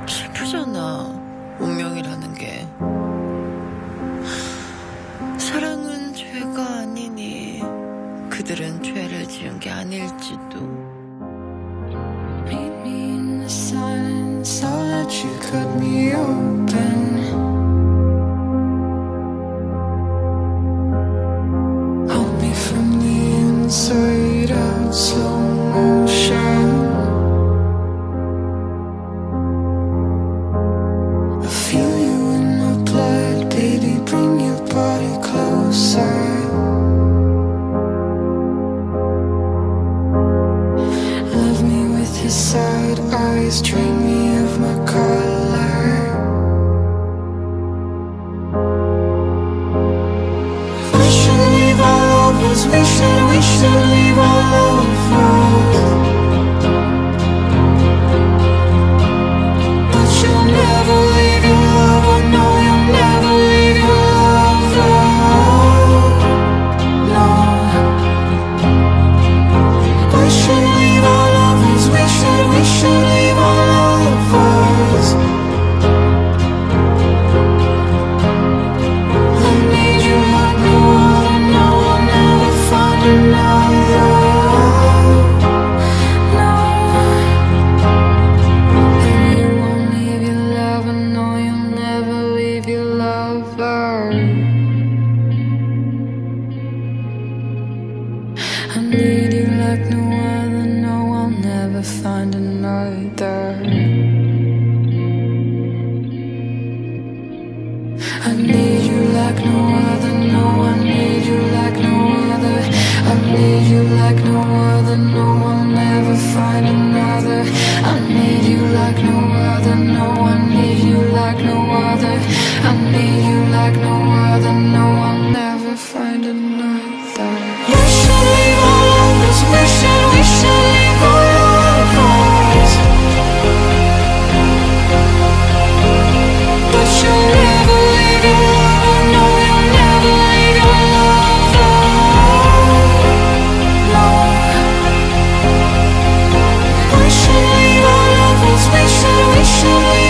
슬프잖아, 운명이라는 게. 사랑은 죄가 아니니 그들은 죄를 지은 게 아닐지도. Meet me in the silence, I'll let you cut me open. Hold me from the inside out, slow motion. I feel you in my blood, baby, bring your body closer. Love me with your side eyes, drain me of my color. We should leave all lovers, we should leave all lovers. But you'll never leave your lover, no, you'll never leave your lover. No. We should leave all lovers, we should leave all lovers. I need you like no other, no, I'll never find another. No. And you won't leave your lover, no, you'll never leave your lover. I need you like no other, no, I'll never find another. I need you like no other, no, I need you like no other. I need you like no other, no, I'll never find another. I need you like no other, no, I need you like no other. I need you like no other, no, I'll never find another. We should leave all lovers, we should leave all lovers. But you'll never leave your lover, no, you'll never leave your lover. No. We should leave all lovers, we should leave